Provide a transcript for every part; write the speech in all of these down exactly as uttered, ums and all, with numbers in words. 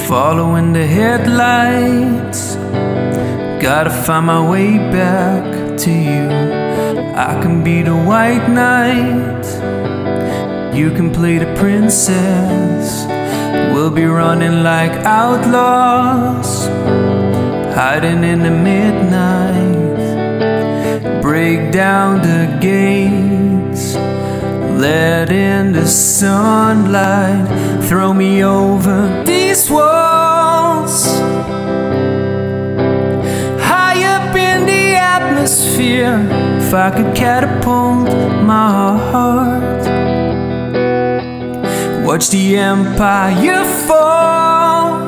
following the headlights. Gotta find my way back to you. I can be the white knight, you can play the princess. We'll be running like outlaws, hiding in the midnight. Break down the gates, let in the sunlight. Throw me over these walls, high up in the atmosphere. If I could catapult my heart, watch the empire fall.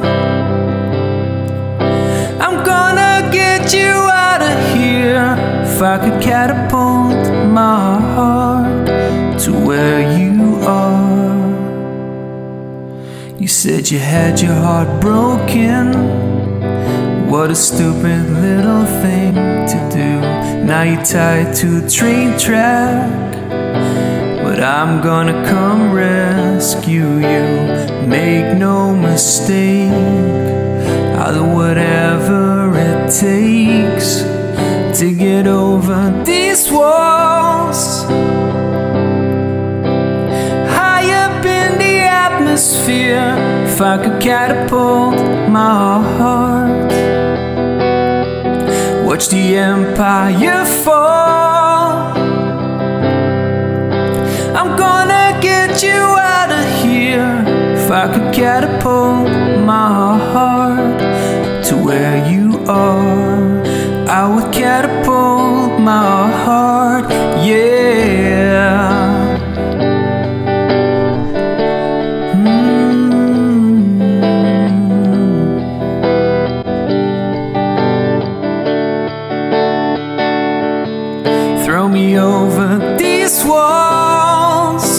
I'm gonna get you out of here. If I could catapult my heart to where you are. You said you had your heart broken. What a stupid little thing to do. Now you're tied to a train track, but I'm gonna come rescue you. Make no mistake, I'll do whatever it takes to get over these walls, high up in the atmosphere. If I could catapult my heart, watch the empire fall. I'm gonna get you out of here. If I could catapult my heart to where you are, I would catapult my heart, yeah. Mm. Throw me over these walls,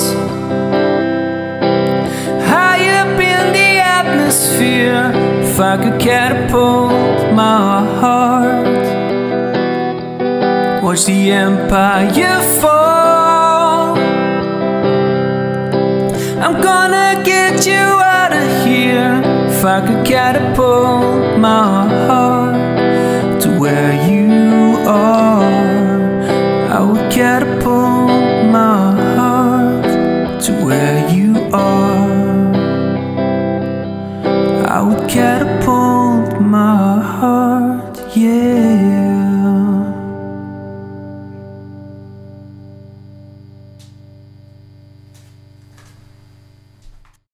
high up in the atmosphere. If I could catapult my heart, watch the empire fall. I'm gonna get you out of here. If I could catapult my heart to where you are, I would catapult